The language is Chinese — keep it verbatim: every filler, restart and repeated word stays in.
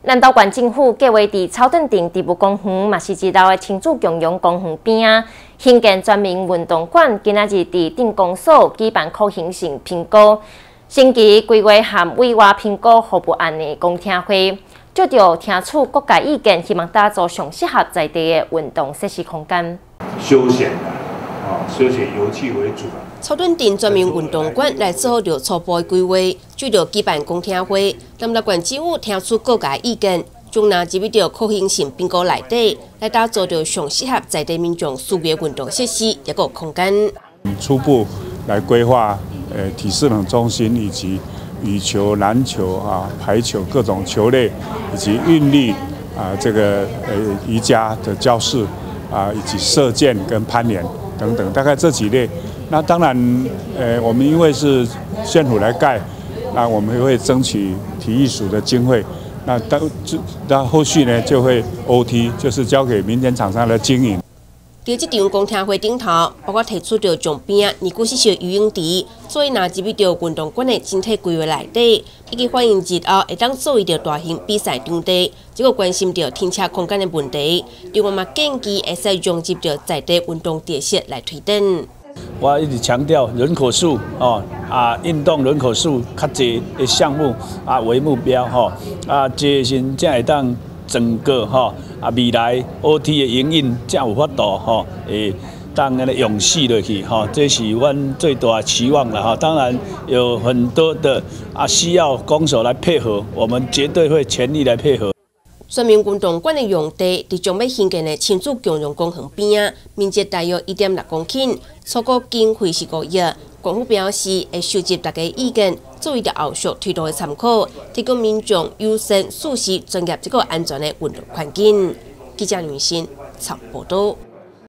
南投县政府计划伫草屯镇植物公园，嘛是一楼的亲子共融公园边啊，兴建专门运动馆。今仔日伫镇公所举办可行性评估、升级规划和委外评估服务案的公听会，接着听取各界意见，希望打造上适合在地的运动设施空间。 休闲的啊，休闲游憩为主。 草屯镇专门运动馆来做好着初步的规划，就着举办公听会，南投县政府听取各界意见，将拿入到可行性评估内底，来打造着上适合在地民众需要运动设施一个空间。 初步来规划，呃，体适能中心以及羽球、篮球啊、排球各种球类，以及韵律啊，这个呃瑜伽的教室啊，以及射箭跟攀岩等等，大概这几类。 那当然，呃，我们因为是县府来盖，那我们会争取体育署的经费。那到那后续呢，就会 O T， 就是交给民间厂商来经营。 在这场公听会顶头，包括提出着将边尼古西小游泳池作为纳入到运动馆的整体规划内底，以及欢迎日后会当作为着大型比赛场地。这个关心着停车空间的问题，另外嘛建议会使融入着在地运动特色来推动。 我一直强调人口数哦啊，运动人口数较侪的项目啊为目标吼、哦、啊，这先才会当整个吼、哦、啊未来 O T 的营运才有法度吼诶，当安尼永续落去吼、哦，这是阮最大的期望了哈、哦。当然有很多的啊需要公所来配合，我们绝对会全力来配合。 专门运动馆的用地，伫将要兴建的亲子共融公园边啊，面积大约一点六公顷，初估经费是五亿。政府表示会收集大家意见，作为着后续推动的参考，提供民众优先、舒适、专业、这个安全的运动环境。记者吕欣采报道。